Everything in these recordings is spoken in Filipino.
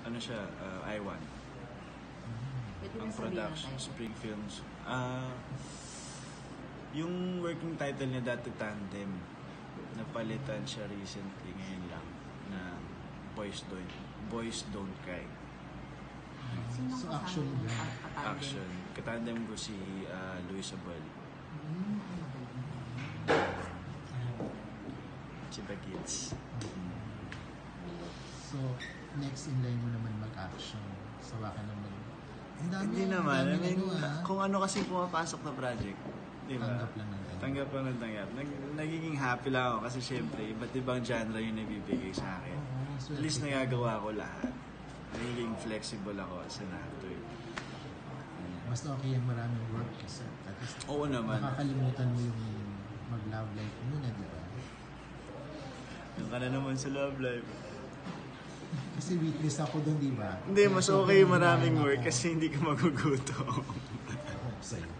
ano siya, I1. Ang production, Spring Films. Yung working title niya dati Tandem. Napalitan siya recently ngayon lang na Boys Don't Cry. So action ba? Action. Katandem ko si Luis Abel. Si The Kids. So, next in line mo naman mag-action. Sawa ka naman. Hindi naman. I mean, kung ano kasi pumapasok na project. Diba? Tanggap lang ng tanggap. Tanggap lang ng tanggap. Nagiging happy lang ako kasi syempre, iba't ibang genre yung nabibigay sa akin. At least nagagawa ko lahat. Nagiging flexible ako as an actor. Basta okay yung maraming work kasi at least Oo naman. makakalimutan mo yung mag-love life muna, di ba? Yung ka na naman sa love life. Kasi weakness ako doon, di ba? Hindi, mas okay yung maraming work kasi hindi ka magugutom. Sa'yo.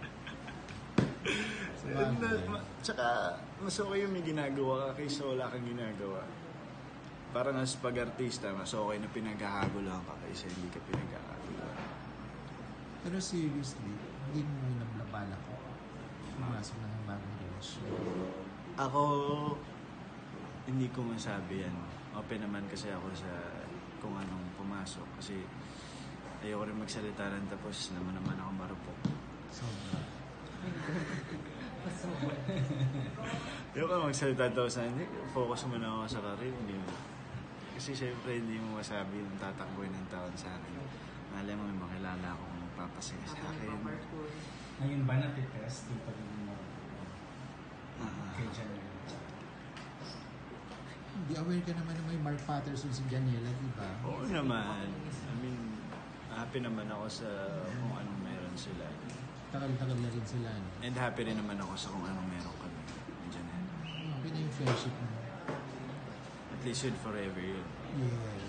Tsaka, mas okay yung may ginagawa ka kaysa wala kang ginagawa. Parang as pag-artista, mas okay na pinagkakaguluhan ka kaysa hindi ka pinagkakaguluhan. Pero seriously, hindi mo nablabala ko pumasok na ng bagong relasyon. Ako, hindi ko masabi yan. Open naman kasi ako sa kung anong pumasok. Kasi ayoko rin magsalita lang tapos naman ako marupok. Sobra. Ayoko magsalita tapos na focus muna ako sa career. Hindi mo. Kasi syempre hindi mo masabi yung tatakboy ng taon sa akin. Malay mo may makilala akong magpapasaya sa akin. Ngayon ba natitest yung pagiging mo kay Janelle? Hindi aware ka naman na may Mark Patterson si Janela, di ba? Oo naman. I mean, happy naman ako sa kung anong meron sila. Tagal-tagal na rin sila. No? And happy rin naman ako sa kung anong meron kami ni Janelle. Okay na yung friendship mo. At least yun forever yun. Yeah.